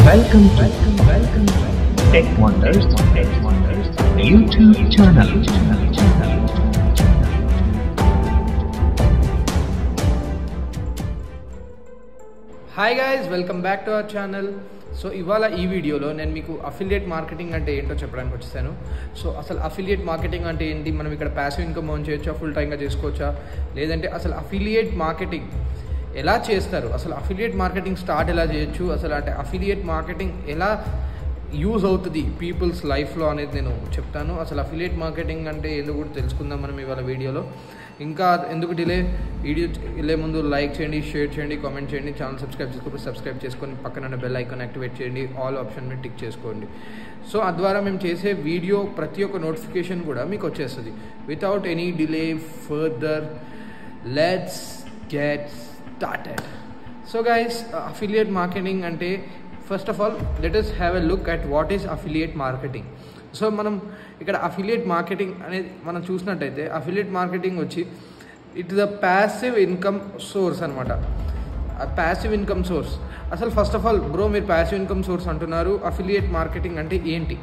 Welcome to Tech Wonders YouTube channel. Hi guys, welcome back to our channel. So ఇవాళ ఈ వీడియోలో నేను మీకు అఫిలియేట్ మార్కెటింగ్ అంటే ఏంటో చెప్పడానికి వచ్చేసాను. సో అసలు అఫిలియేట్ మార్కెటింగ్ అంటే ఏంటి, మనం ఇక్కడ ప్యాసివ్ ఇన్కమ్ ఎర్న్ చేయొచ్చా, ఫుల్ టైమ్గా చేసుకోవచ్చా, లేదంటే అసలు అఫిలియేట్ మార్కెటింగ్ ఎలా చేస్తారు, అసలు అఫిలియేట్ మార్కెటింగ్ స్టార్ట్ ఎలా చేయొచ్చు, అసలు అంటే అఫిలియేట్ మార్కెటింగ్ ఎలా యూజ్ అవుతుంది పీపుల్స్ లైఫ్లో అనేది నేను చెప్తాను. అసలు అఫిలియేట్ మార్కెటింగ్ అంటే ఎందుకు కూడా తెలుసుకుందాం మనం ఇవాళ వీడియోలో. ఇంకా ఎందుకు డిలే, వీడియో వెళ్ళే ముందు లైక్ చేయండి, షేర్ చేయండి, కామెంట్ చేయండి, ఛానల్ సబ్స్క్రైబ్ చేసుకొని పక్కన బెల్ ఐకాన్ యాక్టివేట్ చేయండి, ఆల్ ఆప్షన్ మీద టిక్ చేసుకోండి. సో ద్వారా మేము చేసే వీడియో ప్రతి ఒక్క నోటిఫికేషన్ కూడా మీకు వచ్చేస్తుంది. Without any delay further let's get started. So guys, affiliate marketing ante first of all let us have a look at what is affiliate marketing. So మనం ఇక్కడ affiliate marketing అనేది మనం చూసినట్టయితే affiliate marketing వచ్చి it is a passive income source అనమాట. Passive income source. అసలు first of all bro మీరు passive income source అంటున్నారు, అఫిలియేట్ మార్కెటింగ్ అంటే ఏంటి?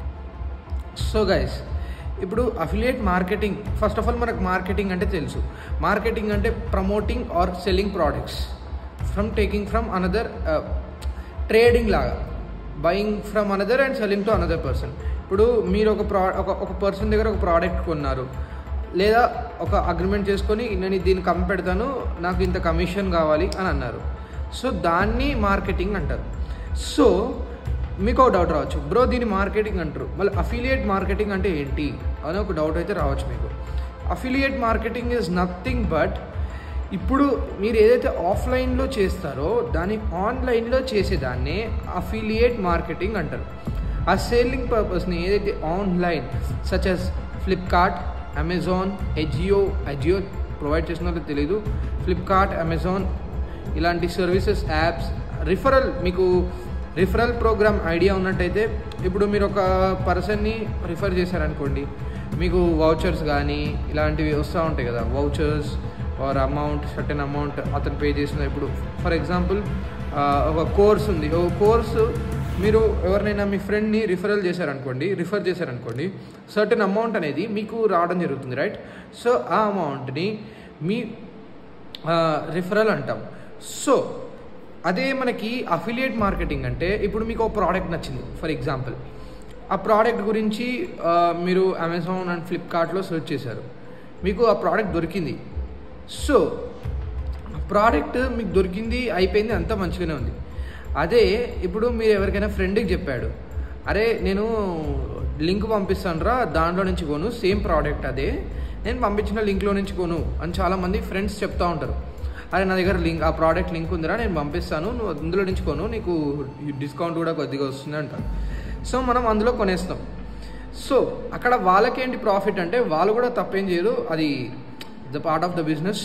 సో గైస్, ఇప్పుడు affiliate marketing first of all మనకు మార్కెటింగ్ అంటే తెలుసు. మార్కెటింగ్ అంటే promoting or selling products taking from another, trading లాగా, buying from another and selling to another person. ఇప్పుడు మీరు ఒక పర్సన్ దగ్గర ఒక ప్రోడక్ట్ కొన్నారు, లేదా ఒక అగ్రిమెంట్ చేసుకొని నేను దీన్ని పెడతాను, నాకు ఇంత కమిషన్ కావాలి అని అన్నారు. సో దాన్ని మార్కెటింగ్ అంటారు. సో మీకు ఒక డౌట్ రావచ్చు, బ్రో దీన్ని మార్కెటింగ్ అంటారు, మళ్ళీ అఫిలియేట్ మార్కెటింగ్ అంటే ఏంటి అని ఒక డౌట్ అయితే రావచ్చు మీకు. Affiliate marketing is nothing but ఇప్పుడు మీరు ఏదైతే ఆఫ్లైన్లో చేస్తారో దాన్ని ఆన్లైన్లో చేసేదాన్నే అఫిలియేట్ మార్కెటింగ్ అంటారు. ఆ సేలింగ్ పర్పస్ని ఏదైతే online such as Flipkart, Amazon, Ajio provide చేస్తున్నారో తెలీదు, ఫ్లిప్కార్ట్, అమెజాన్ ఇలాంటి సర్వీసెస్, యాప్స్, మీకు రిఫరల్ ప్రోగ్రామ్ ఐడియా ఉన్నట్టయితే, ఇప్పుడు మీరు ఒక పర్సన్ని రిఫర్ చేశారనుకోండి, మీకు వౌచర్స్ కానీ ఇలాంటివి వస్తూ ఉంటాయి కదా, vouchers or amount, certain amount అతను పే చేసిన. ఇప్పుడు ఫర్ ఎగ్జాంపుల్ ఒక కోర్స్ ఉంది, ఒక కోర్సు మీరు ఎవరినైనా మీ ఫ్రెండ్ని రిఫర్ చేశారనుకోండి, సర్టెన్ అమౌంట్ అనేది మీకు రావడం జరుగుతుంది, రైట్? సో ఆ అమౌంట్ని మీ రిఫరల్ అంటాం. సో అదే మనకి అఫిలియేట్ మార్కెటింగ్ అంటే, ఇప్పుడు మీకు ఒక ప్రోడక్ట్ నచ్చింది ఫర్ ఎగ్జాంపుల్, ఆ ప్రోడక్ట్ గురించి మీరు అమెజాన్ అండ్ ఫ్లిప్కార్ట్లో సెర్చ్ చేశారు, మీకు ఆ ప్రోడక్ట్ దొరికింది. సో ఆ ప్రోడక్ట్ మీకు దొరికింది, అయిపోయింది, అంతా మంచిగానే ఉంది. అదే ఇప్పుడు మీరు ఎవరికైనా ఫ్రెండ్కి చెప్పాడు, అరే నేను లింక్ పంపిస్తాను రా, దాంట్లో నుంచి కొను, సేమ్ ప్రోడక్ట్ అదే, నేను పంపించిన లింక్లో నుంచి కొను అని చాలామంది ఫ్రెండ్స్ చెప్తూ ఉంటారు. అరే నా దగ్గర ఆ ప్రోడక్ట్ లింక్ ఉందిరా, నేను పంపిస్తాను, నువ్వు అందులో నుంచి కొను, నీకు డిస్కౌంట్ కూడా కొద్దిగా వస్తుంది అంటారు. సో మనం అందులో కొనేస్తాం. సో అక్కడ వాళ్ళకేంటి ప్రాఫిట్ అంటే, వాళ్ళు కూడా తప్పేం చేయరు, అది the part of the business,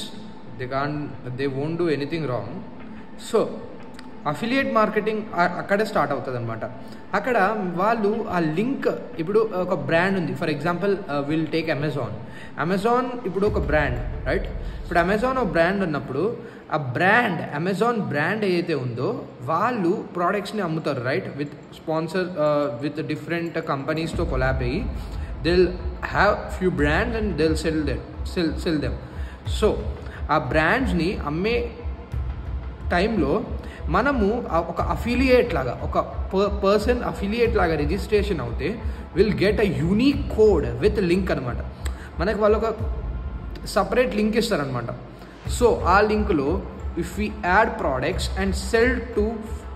they won't do anything wrong. So affiliate marketing అక్కడే స్టార్ట్ అవుతుంది అనమాట. అక్కడ వాళ్ళు ఆ లింక్, ఇప్పుడు ఒక బ్రాండ్ ఉంది for example, will take Amazon ఇప్పుడు ఒక బ్రాండ్, రైట్? ఇప్పుడు అమెజాన్ ఒక బ్రాండ్ ఉన్నప్పుడు ఆ బ్రాండ్, అమెజాన్ బ్రాండ్ ఏదైతే ఉందో వాళ్ళు ప్రోడక్ట్స్ని అమ్ముతారు, రైట్? విత్ డిఫరెంట్ కంపెనీస్తో కొలాబ్ అయ్యి they'll have few brands and they'll sell them. So ఆ బ్రాండ్స్ని అమ్మే టైంలో మనము ఒక అఫిలియేట్ లాగా, ఒక పర్సన్ అఫిలియేట్ లాగా రిజిస్ట్రేషన్ అవుతే will get a unique code with link అనమాట. మనకు వాళ్ళు ఒక సపరేట్ లింక్ ఇస్తారనమాట. సో ఆ లింక్లో if we add products and sell to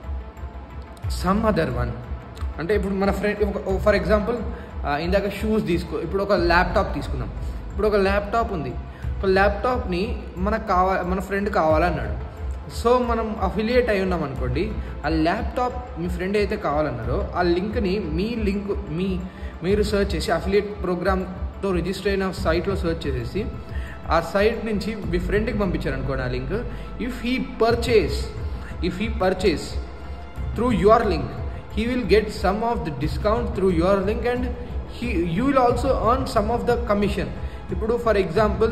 some other one, అంటే ఇప్పుడు మన ఫ్రెండ్ ఫర్ ఎగ్జాంపుల్ ఇందాక షూస్ ఇప్పుడు ఒక ల్యాప్టాప్ తీసుకుందాం. ఇప్పుడు ఒక ల్యాప్టాప్ ఉంది, ఒక ల్యాప్టాప్ని మన ఫ్రెండ్ కావాలన్నాడు. సో మనం అఫిలియేట్ అయి ఉన్నాం అనుకోండి, ఆ ల్యాప్టాప్ మీ ఫ్రెండ్ అయితే కావాలన్నారో ఆ లింక్ని మీరు సెర్చ్ చేసి, అఫిలియేట్ ప్రోగ్రామ్తో రిజిస్టర్ అయిన సైట్లో సెర్చ్ చేసేసి ఆ సైట్ నుంచి మీ ఫ్రెండ్కి పంపించారనుకోండి ఆ link. If he purchase through your link, he will get some of the discount through your link and you will also earn some of the commission. ఇప్పుడు ఫర్ ఎగ్జాంపుల్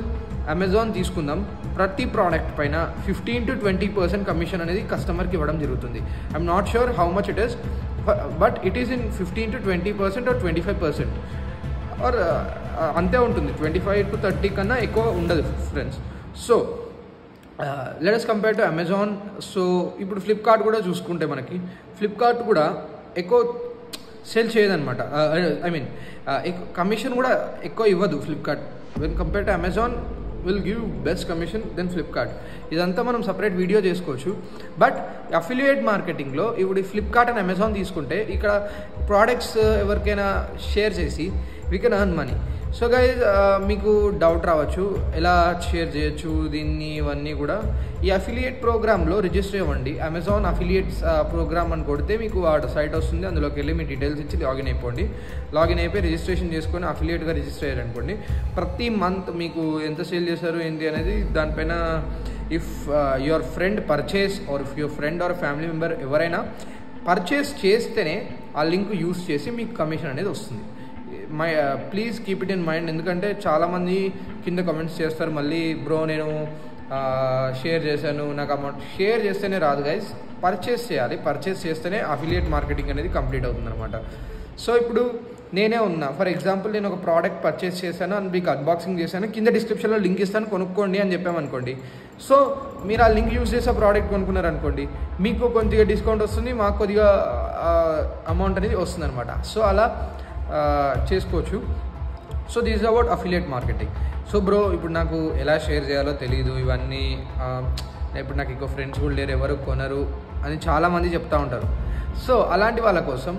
అమెజాన్ తీసుకుందాం, ప్రతి product పైన 15 to 20% commission అనేది కస్టమర్కి ఇవ్వడం జరుగుతుంది. I'm not sure how much it is, but it is in 15 to 20% or 25%, or అంతే ఉంటుంది. 25 to 30 కన్నా ఎక్కువ ఉండదు friends. So let us compare to Amazon. So ఇప్పుడు ఫ్లిప్కార్ట్ కూడా చూసుకుంటే మనకి ఫ్లిప్కార్ట్ కూడా ఎక్కువ సేల్ చేయదన్నమాట. ఐ మీన్ కమిషన్ కూడా ఎక్కువ ఇవ్వదు Flipkart. When compare to Amazon will give best commission then Flipkart. ఇదంతా మనం సపరేట్ వీడియో చేసుకోవచ్చు. బట్ అఫిలియేట్ మార్కెటింగ్లో ఇప్పుడు ఫ్లిప్కార్ట్ అండ్ అమెజాన్ తీసుకుంటే ఇక్కడ ప్రోడక్ట్స్ ఎవరికైనా షేర్ చేసి we can earn money. So guys మీకు డౌట్ రావచ్చు ఎలా షేర్ చేయొచ్చు దీన్ని, ఇవన్నీ కూడా ఈ అఫిలియేట్ ప్రోగ్రామ్లో రిజిస్టర్ అవ్వండి. అమెజాన్ అఫిలియేట్స్ ప్రోగ్రామ్ అని కొడితే మీకు ఆ సైట్ వస్తుంది, అందులోకి వెళ్ళి మీ డీటెయిల్స్ ఇచ్చి లాగిన్ అయిపోండి. లాగిన్ అయిపోయి రిజిస్ట్రేషన్ చేసుకొని అఫిలియేట్గా రిజిస్టర్ అయ్యారనుకోండి, ప్రతి మంత్ మీకు ఎంత సేల్ చేశారు ఏంటి అనేది దానిపైన if your friend purchase or if your friend or family member ఎవరైనా పర్చేస్ చేస్తేనే ఆ లింక్ యూస్ చేసి మీకు కమిషన్ అనేది వస్తుంది. Please keep it in mind. ఎందుకంటే చాలామంది కింద కమెంట్స్ చేస్తారు, మళ్ళీ బ్రో నేను షేర్ చేశాను నాకు అమౌంట్. షేర్ చేస్తేనే రాదు గైస్, పర్చేస్ చేయాలి. పర్చేస్ చేస్తేనే అఫిలియేట్ మార్కెటింగ్ అనేది కంప్లీట్ అవుతుంది అనమాట. సో ఇప్పుడు నేనే ఉన్నా, ఫర్ ఎగ్జాంపుల్ నేను ఒక ప్రోడక్ట్ పర్చేస్ చేశాను అని మీకు అన్బాక్సింగ్ చేశాను, కింద డిస్క్రిప్షన్లో లింక్ ఇస్తాను కొనుక్కోండి అని చెప్పామనుకోండి. సో మీరు ఆ లింక్ యూజ్ చేసే ప్రోడక్ట్ కొనుక్కున్నారనుకోండి, మీకు కొద్దిగా డిస్కౌంట్ వస్తుంది, మాకు కొద్దిగా అమౌంట్ అనేది వస్తుంది అనమాట. సో అలా చేసుకోవచ్చు. So this is about affiliate marketing. So bro ఇప్పుడు నాకు ఎలా షేర్ చేయాలో తెలియదు, ఇవన్నీ ఇప్పుడు నాకు ఇంకో ఫ్రెండ్స్ కూడా లేరు, ఎవరు కొనరు అని చాలామంది చెప్తూ ఉంటారు. సో అలాంటి వాళ్ళ కోసం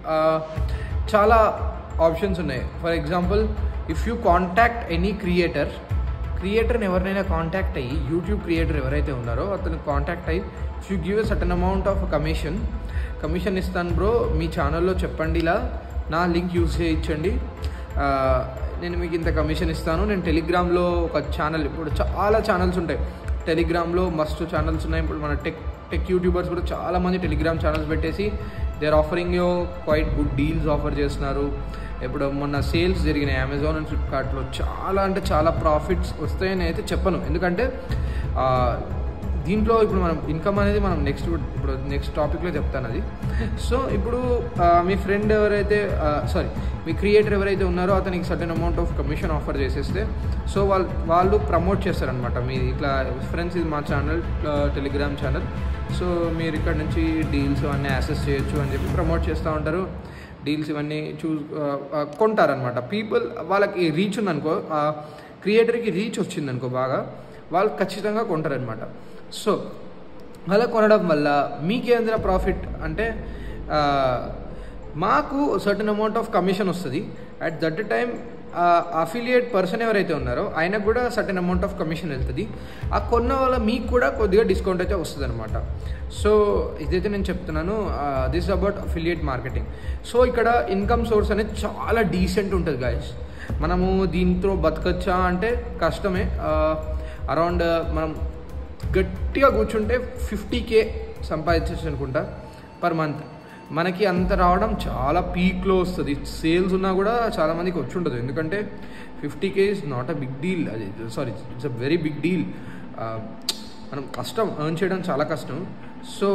చాలా ఆప్షన్స్ ఉన్నాయి. For example if you contact any క్రియేటర్ని ఎవరినైనా కాంటాక్ట్ అయ్యి, యూట్యూబ్ క్రియేటర్ ఎవరైతే ఉన్నారో అతను కాంటాక్ట్ అయ్యి, if you give a certain amount of commission ఇస్తాను బ్రో, మీ ఛానల్లో చెప్పండి, ఇలా నా లింక్ యూజ్ చేయించండి, నేను మీకు ఇంత కమిషన్ ఇస్తాను. నేను టెలిగ్రామ్లో ఒక ఛానల్, ఇప్పుడు చాలా ఛానల్స్ ఉంటాయి టెలిగ్రామ్లో, మస్తు ఛానల్స్ ఉన్నాయి. ఇప్పుడు మన టెక్ యూట్యూబర్స్ కూడా చాలామంది టెలిగ్రామ్ ఛానల్స్ పెట్టేసి they are offering you quite good deals offer చేస్తున్నారు. ఇప్పుడు మొన్న సేల్స్ జరిగినాయి అమెజాన్ అండ్ ఫ్లిప్కార్ట్లో, చాలా అంటే చాలా ప్రాఫిట్స్ వస్తాయని అయితే చెప్పను. ఎందుకంటే దీంట్లో ఇప్పుడు మనం ఇన్కమ్ అనేది మనం నెక్స్ట్ టాపిక్లో చెప్తాను అది. సో ఇప్పుడు మీ ఫ్రెండ్ ఎవరైతే మీ క్రియేటర్ ఎవరైతే ఉన్నారో అతనికి certain amount of commission offer చేసేస్తే, సో వాళ్ళు ప్రమోట్ చేస్తారనమాట. మీ ఇట్లా ఫ్రెండ్స్ ఇది మా ఛానల్, టెలిగ్రామ్ ఛానల్, సో మీరు ఇక్కడ నుంచి డీల్స్ ఇవన్నీ యాక్సెస్ చేయొచ్చు అని చెప్పి ప్రమోట్ చేస్తూ ఉంటారు. డీల్స్ ఇవన్నీ కొంటారనమాట. పీపుల్ వాళ్ళకి రీచ్ ఉందనుకో, క్రియేటర్కి రీచ్ వచ్చిందనుకో బాగా, వాళ్ళు ఖచ్చితంగా కొంటారనమాట. సో అలా కొనడం వల్ల మీకేంద్ర ప్రాఫిట్ అంటే మాకు సర్టన్ అమౌంట్ ఆఫ్ కమిషన్ వస్తుంది. At that time affiliate person ఎవరైతే ఉన్నారో ఆయనకు కూడా సర్టన్ అమౌంట్ ఆఫ్ కమిషన్ వెళ్తుంది. ఆ కొన్న వల్ల మీకు కూడా కొద్దిగా డిస్కౌంట్ అయితే వస్తుంది అనమాట. సో ఇదైతే నేను చెప్తున్నాను, this about affiliate marketing. So ఇక్కడ ఇన్కమ్ సోర్స్ అనేది చాలా డీసెంట్ ఉంటుంది గాయస్. మనము దీంతో బతకచ్చా అంటే కష్టమే. అరౌండ్ మనం గట్టిగా కూర్చుంటే 50K సంపాదించచ్చు అనుకుంటా పర్ మంత్. మనకి అంత రావడం చాలా పీక్లో వస్తుంది. సేల్స్ ఉన్నా కూడా చాలామందికి వచ్చి ఉండదు, ఎందుకంటే 50K is not a big deal. అది it's a very big deal. మనం కష్టం, ఎర్న్ చేయడం చాలా కష్టం. సో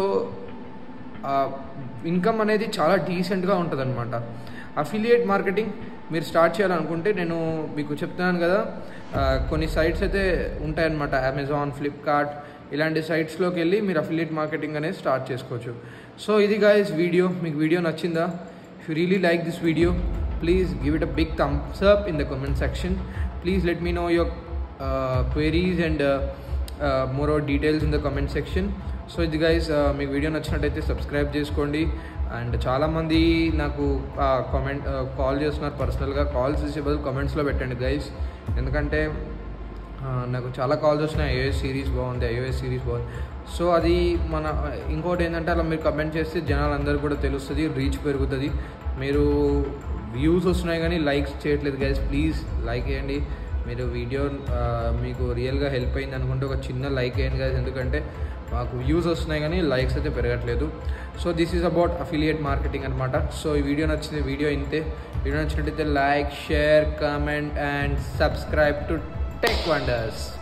ఇన్కమ్ అనేది చాలా డీసెంట్గా ఉంటుంది అనమాట. అఫిలియేట్ మార్కెటింగ్ మీరు స్టార్ట్ చేయాలనుకుంటే నేను మీకు చెప్తున్నాను కదా, కొన్ని సైట్స్ అయితే ఉంటాయన్నమాట, అమెజాన్, ఫ్లిప్కార్ట్ ఇలాంటి సైట్స్లోకి వెళ్ళి మీరు అఫిలియేట్ మార్కెటింగ్ అనేది స్టార్ట్ చేసుకోవచ్చు. సో ఇది గైస్ వీడియో. మీకు వీడియో నచ్చిందా? If you really like this video, please give it a big thumbs up in the comment section. Please let me know your queries and more details in the comment section. So ఇది guys, మీకు video నచ్చినట్టయితే subscribe చేసుకోండి. And చాలామంది నాకు call చేస్తున్నారు పర్సనల్గా. Calls చేసే బదులు కామెంట్స్లో పెట్టండి గైస్, ఎందుకంటే నాకు చాలా కాల్స్ వచ్చినాయి, iOS సిరీస్ బాగుంది. సో అది మన ఇంకోటి ఏంటంటే అలా మీరు కమెంట్ చేస్తే జనాలందరూ కూడా తెలుస్తుంది, రీచ్ పెరుగుతుంది. మీరు వ్యూస్ వస్తున్నాయి కానీ లైక్స్ చేయట్లేదు గైస్. ప్లీజ్ లైక్ చేయండి. మీరు వీడియో మీకు రియల్గా హెల్ప్ అయింది అనుకుంటే ఒక చిన్న లైక్ చేయండి గైస్, ఎందుకంటే మాకు వ్యూస్ వస్తున్నాయి కానీ లైక్స్ అయితే పెరగట్లేదు. So this is about affiliate marketing అనమాట. సో ఈ వీడియో నచ్చినట్టయితే like, share, comment and subscribe to Tech wonders.